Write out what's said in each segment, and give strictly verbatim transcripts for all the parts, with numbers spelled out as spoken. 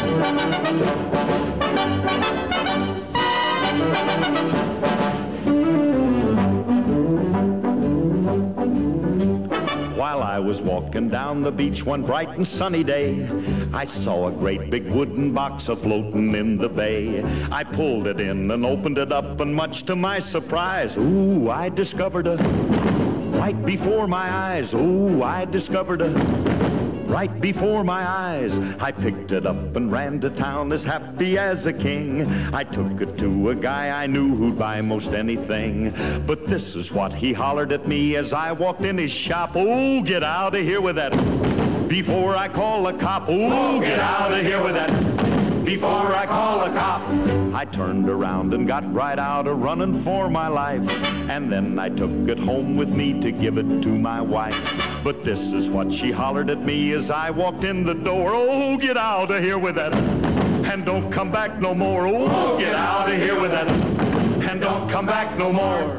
While I was walking down the beach one bright and sunny day, I saw a great big wooden box a-floating in the bay. I pulled it in and opened it up, and much to my surprise, ooh, I discovered a, right before my eyes, ooh, I discovered a, right before my eyes. I picked it up and ran to town as happy as a king. I took it to a guy I knew who'd buy most anything. But this is what he hollered at me as I walked in his shop. Oh, get out of here with that before I call a cop. Oh, get out of here with that before I call a cop. I turned around and got right out of running for my life, and then I took it home with me to give it to my wife. But this is what she hollered at me as I walked in the door. Oh, get out of here with that, and don't come back no more. Oh, get out of here with that, and don't come back no more.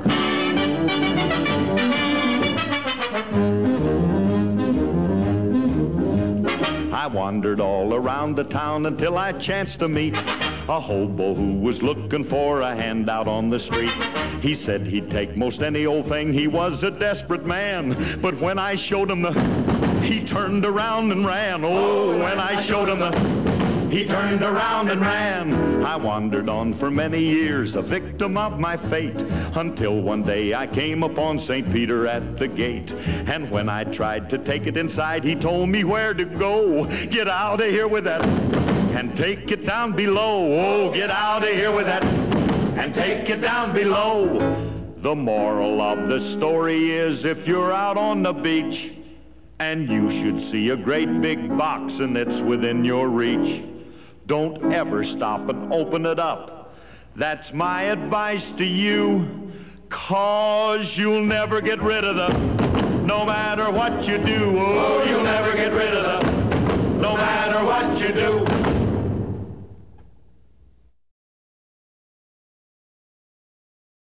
I wandered all around the town until I chanced to meet a hobo who was looking for a handout on the street. He said he'd take most any old thing, he was a desperate man. But when I showed him the, he turned around and ran. Oh, when I showed him the, he turned around and ran. I wandered on for many years, a victim of my fate, until one day I came upon Saint Peter at the gate. And when I tried to take it inside, he told me where to go. Get out of here with that, and take it down below. Oh, get out of here with that, and take it down below. The moral of the story is, if you're out on the beach and you should see a great big box and it's within your reach, don't ever stop and open it up. That's my advice to you, 'cause you'll never get rid of them, no matter what you do. Oh, you'll never get rid of them, no matter what you do.